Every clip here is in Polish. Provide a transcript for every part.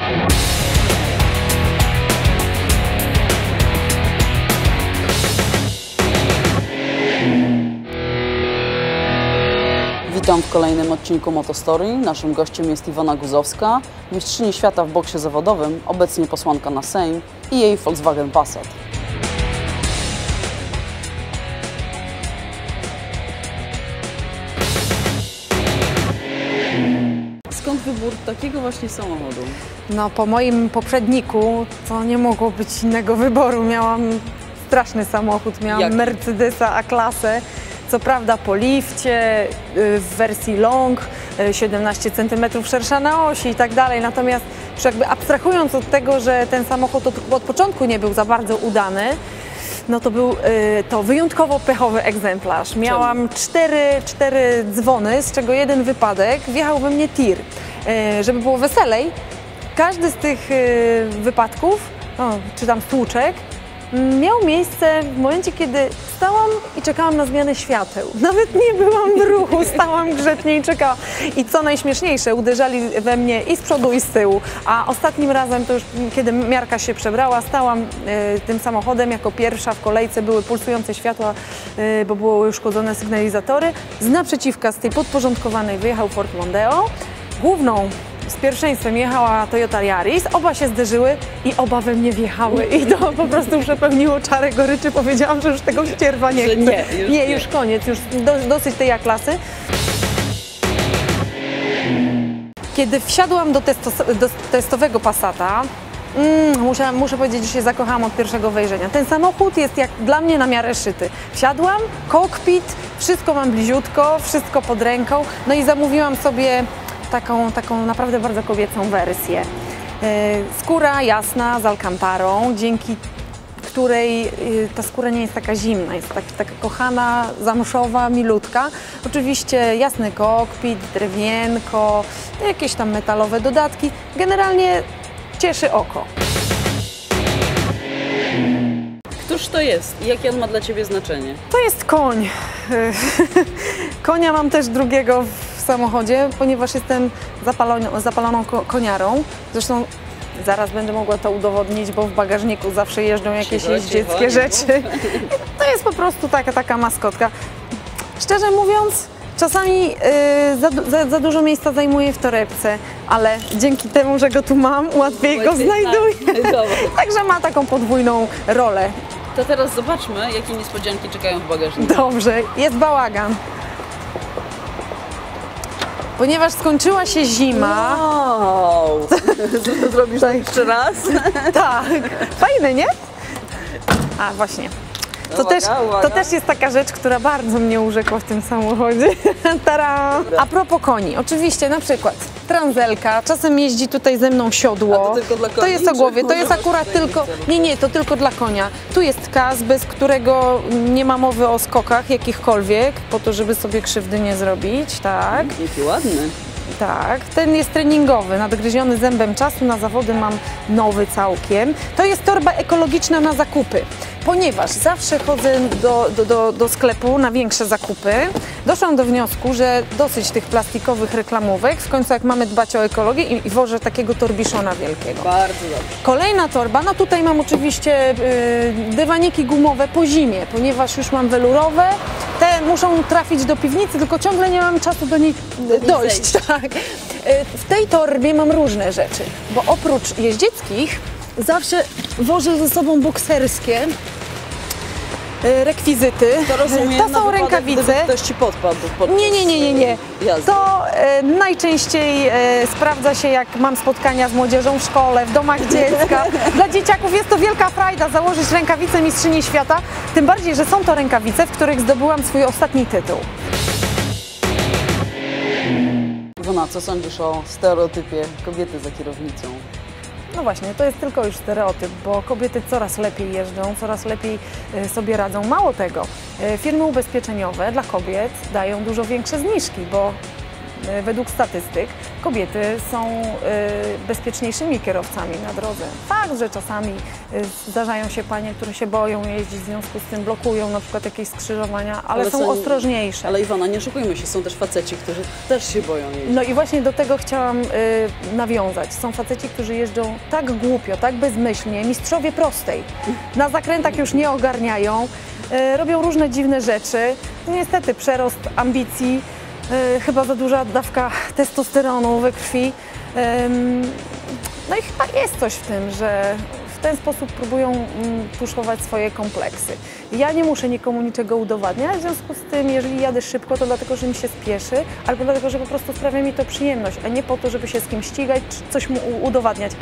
Witam w kolejnym odcinku Motostory. Naszym gościem jest Iwona Guzowska, mistrzyni świata w boksie zawodowym, obecnie posłanka na Sejm i jej Volkswagen Passat. Skąd wybór takiego właśnie samochodu? No, po moim poprzedniku to nie mogło być innego wyboru. Miałam straszny samochód, miałam Mercedesa A-klasę. Co prawda po lifcie, w wersji long, 17 cm szersza na osi i tak dalej. Natomiast już jakby abstrahując od tego, że ten samochód od początku nie był za bardzo udany, no to był to wyjątkowo pechowy egzemplarz. Miałam cztery dzwony, z czego jeden wypadek, wjechał we mnie tir. Żeby było weselej, każdy z tych wypadków, czy tam stłuczek, miał miejsce w momencie, kiedy stałam i czekałam na zmianę świateł. Nawet nie byłam w ruchu, stałam grzecznie i czekałam. I co najśmieszniejsze, uderzali we mnie i z przodu, i z tyłu. A ostatnim razem, to już kiedy miarka się przebrała, stałam tym samochodem jako pierwsza w kolejce, były pulsujące światła, bo były uszkodzone sygnalizatory. Z naprzeciwka, z tej podporządkowanej, wyjechał Ford Mondeo. Główną z pierwszeństwem jechała Toyota Yaris, oba się zderzyły i oba we mnie wjechały i to po prostu przepełniło czarę goryczy. Powiedziałam, że już tego ścierwa nie chcę. Już koniec, już dosyć tej A-klasy. Kiedy wsiadłam do testowego Passata, muszę powiedzieć, że się zakochałam od pierwszego wejrzenia. Ten samochód jest jak dla mnie na miarę szyty. Wsiadłam, kokpit, wszystko mam bliziutko, wszystko pod ręką, no i zamówiłam sobie taką naprawdę bardzo kobiecą wersję. Skóra jasna z alkantarą, dzięki której ta skóra nie jest taka zimna, jest taka kochana, zamszowa, milutka. Oczywiście jasny kokpit, drewienko, jakieś tam metalowe dodatki. Generalnie cieszy oko. Któż to jest i jakie on ma dla Ciebie znaczenie? To jest koń. Konia mam też drugiego w samochodzie, ponieważ jestem zapaloną koniarą. Zresztą zaraz będę mogła to udowodnić, bo w bagażniku zawsze jeżdżą jakieś jeździeckie rzeczy. To jest po prostu taka maskotka. Szczerze mówiąc, czasami za dużo miejsca zajmuję w torebce, ale dzięki temu, że go tu mam, łatwiej go znajduję. Także ma taką podwójną rolę. To teraz zobaczmy, jakie niespodzianki czekają w bagażniku. Dobrze, jest bałagan. Ponieważ skończyła się zima... Wow! Zrobisz tak jeszcze raz? Tak. Fajne, nie? A, właśnie. To też jest taka rzecz, która bardzo mnie urzekła w tym samochodzie. Tara! A propos koni, oczywiście na przykład transelka, czasem jeździ tutaj ze mną siodło. A to tylko dla koni? To jest o głowie, to jest akurat tylko... Nie, to tylko dla konia. Tu jest kas, bez którego nie ma mowy o skokach jakichkolwiek, po to, żeby sobie krzywdy nie zrobić, tak. Jaki ładny. Tak, ten jest treningowy, nadgryziony zębem czasu, na zawody mam nowy całkiem. To jest torba ekologiczna na zakupy, ponieważ zawsze chodzę do sklepu na większe zakupy. Doszłam do wniosku, że dosyć tych plastikowych reklamówek, w końcu jak mamy dbać o ekologię i wożę takiego torbiszona wielkiego. Bardzo dobrze. Kolejna torba, no tutaj mam oczywiście dywaniki gumowe po zimie, ponieważ już mam welurowe. Te muszą trafić do piwnicy, tylko ciągle nie mam czasu do nich dojść. Tak. W tej torbie mam różne rzeczy, bo oprócz jeździeckich zawsze wożę ze sobą bokserskie rekwizyty. To są rękawice. Ktoś Ci podpadł podczas Nie. jazdy. To najczęściej sprawdza się, jak mam spotkania z młodzieżą w szkole, w domach dziecka. Dla dzieciaków jest to wielka frajda założyć rękawice mistrzyni świata, tym bardziej, że są to rękawice, w których zdobyłam swój ostatni tytuł. Iwona, co sądzisz o stereotypie kobiety za kierownicą? No właśnie, to jest tylko już stereotyp, bo kobiety coraz lepiej jeżdżą, coraz lepiej sobie radzą. Mało tego, firmy ubezpieczeniowe dla kobiet dają dużo większe zniżki, bo według statystyk kobiety są bezpieczniejszymi kierowcami na drodze. Fakt, że czasami zdarzają się panie, które się boją jeździć, w związku z tym blokują na przykład jakieś skrzyżowania, ale są ostrożniejsze. Ale Iwona, nie oszukujmy się, są też faceci, którzy też się boją jeździć. No i właśnie do tego chciałam nawiązać. Są faceci, którzy jeżdżą tak głupio, tak bezmyślnie, mistrzowie prostej. Na zakrętach już nie ogarniają, robią różne dziwne rzeczy. No niestety przerost ambicji, chyba za duża dawka testosteronu we krwi. No i chyba jest coś w tym, że w ten sposób próbują tuszować swoje kompleksy. Ja nie muszę nikomu niczego udowadniać, w związku z tym, jeżeli jadę szybko, to dlatego, że mi się spieszy, albo dlatego, że po prostu sprawia mi to przyjemność, a nie po to, żeby się z kimś ścigać, czy coś mu udowadniać.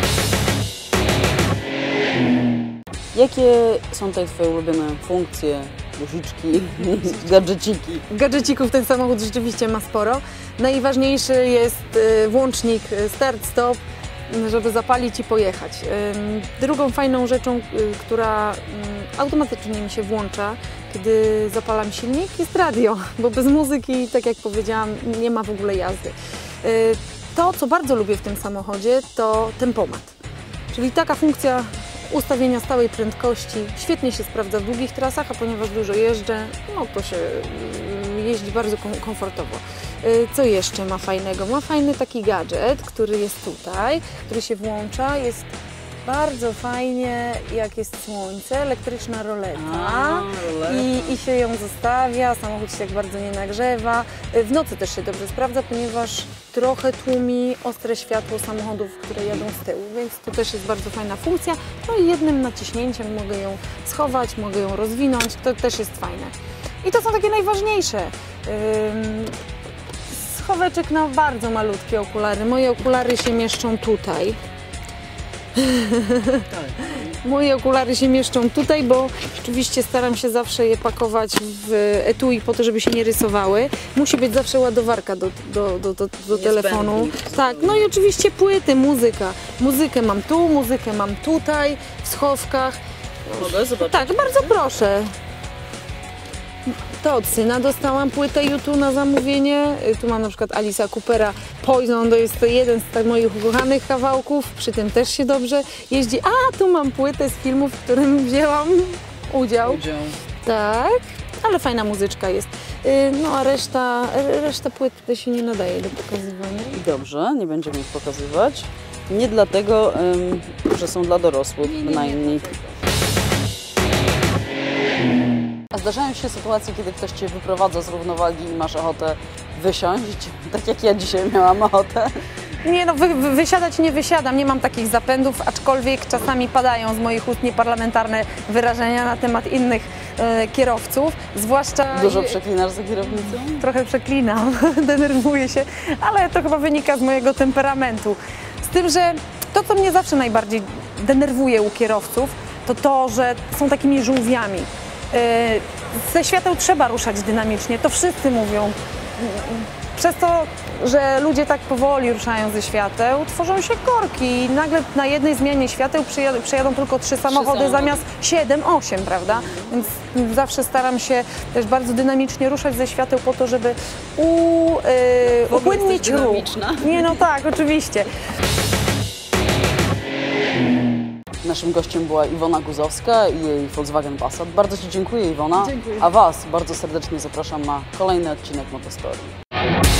Jakie są tutaj Twoje ulubione funkcje, guziczki, gadżeciki? Gadżecików ten samochód rzeczywiście ma sporo. Najważniejszy jest włącznik start-stop, żeby zapalić i pojechać. Drugą fajną rzeczą, która automatycznie mi się włącza, kiedy zapalam silnik, jest radio, bo bez muzyki, tak jak powiedziałam, nie ma w ogóle jazdy. To, co bardzo lubię w tym samochodzie, to tempomat, czyli taka funkcja ustawienia stałej prędkości. Świetnie się sprawdza w długich trasach, a ponieważ dużo jeżdżę, no to się jeździ bardzo komfortowo. Co jeszcze ma fajnego? Ma fajny taki gadżet, który jest tutaj, który się włącza. Jest bardzo fajnie, jak jest słońce, elektryczna roleta i się ją zostawia, samochód się tak bardzo nie nagrzewa. W nocy też się dobrze sprawdza, ponieważ trochę tłumi ostre światło samochodów, które jadą z tyłu, więc to też jest bardzo fajna funkcja. No i jednym naciśnięciem mogę ją schować, mogę ją rozwinąć, to też jest fajne. I to są takie najważniejsze. Schoweczek na bardzo malutkie okulary. Moje okulary się mieszczą tutaj. Moje okulary się mieszczą tutaj, bo oczywiście staram się zawsze je pakować w etui po to, żeby się nie rysowały. Musi być zawsze ładowarka do telefonu. Tak, no i oczywiście płyty, muzyka. Muzykę mam tu, muzykę mam tutaj, w schowkach. Mogę zobaczyć? Tak, bardzo proszę. To od syna dostałam płytę YouTube na zamówienie. Tu mam na przykład Alice'a Coopera Poison, to jest jeden z moich ukochanych kawałków, przy tym też się dobrze jeździ. A, tu mam płytę z filmu, w którym wzięłam udział. Tak, ale fajna muzyczka jest. No a reszta płyt tutaj się nie nadaje do pokazywania. Dobrze, nie będziemy ich pokazywać. Nie dlatego, że są dla dorosłych bynajmniej. A zdarzają się sytuacje, kiedy ktoś Cię wyprowadza z równowagi i masz ochotę wysiąść, tak jak ja dzisiaj miałam ochotę? Nie no, wysiadać nie wysiadam, nie mam takich zapędów, aczkolwiek czasami padają z moich ust nieparlamentarne wyrażenia na temat innych kierowców, zwłaszcza... Dużo przeklinasz za kierownicą? Trochę przeklinam, denerwuję się, ale to chyba wynika z mojego temperamentu. Z tym, że to, co mnie zawsze najbardziej denerwuje u kierowców, to to, że są takimi żółwiami. Ze świateł trzeba ruszać dynamicznie, to wszyscy mówią. Przez to, że ludzie tak powoli ruszają ze świateł, tworzą się korki i nagle na jednej zmianie świateł przejadą tylko 3 samochody zamiast 7, 8, prawda? Więc zawsze staram się też bardzo dynamicznie ruszać ze świateł po to, żeby upłynnić ruch. Nie, no tak, oczywiście. Naszym gościem była Iwona Guzowska i jej Volkswagen Passat. Bardzo Ci dziękuję, Iwona. Dziękuję. A Was bardzo serdecznie zapraszam na kolejny odcinek Motostory.